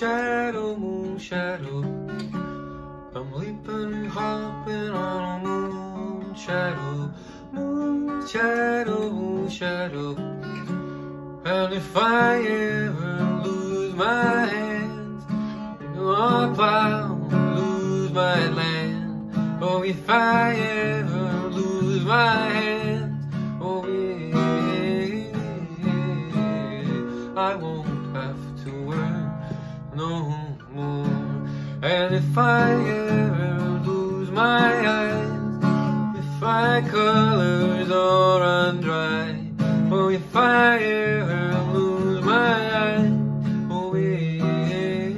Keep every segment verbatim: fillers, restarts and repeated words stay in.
Moonshadow, moonshadow, I'm leaping and hopping on a moonshadow, moonshadow, moonshadow. And if I ever lose my hands, I'll plow, lose my land. Oh, if I ever lose my hands, oh yeah, I won't have to work no more. And if I ever lose my eyes, if my colors all run dry, oh, if I ever lose my eyes, oh yeah,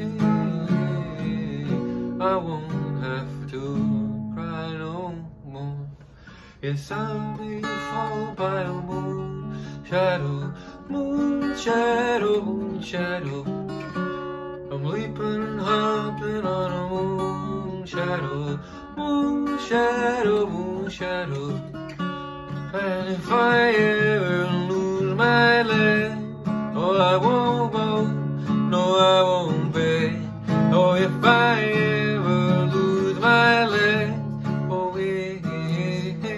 I won't have to cry no more. Yes, I'll be followed by a moon shadow, moon shadow, moon shadow. I'm leaping and hopping on a moon shadow, moon shadow, moon shadow. And if I ever lose my leg, oh, I won't bow, no, I won't beg. Oh, if I ever lose my leg, oh, yeah,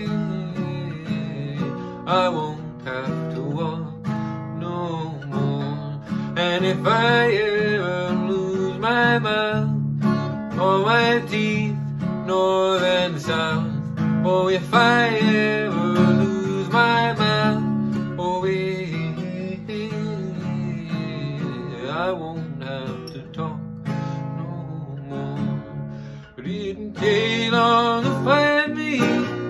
I won't have to walk no more. And if I ever lose my mouth, or my teeth, north and south, oh, if I ever lose my mouth, oh yeah, I won't have to talk no more. It didn't take long to find me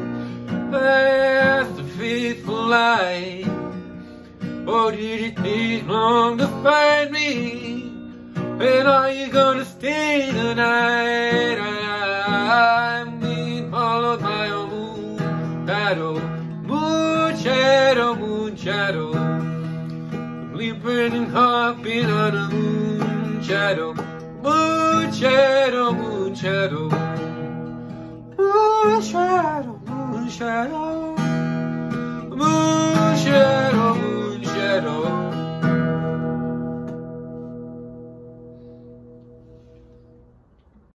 past the faithful light. Oh, did it take long to find me? And are you gonna stay tonight? I'm being followed by a moon shadow, moon shadow, moon shadow. I'm leaping and hopping on a moon shadow, moon shadow, moon shadow, moon shadow, moon shadow, moon shadow, moon shadow.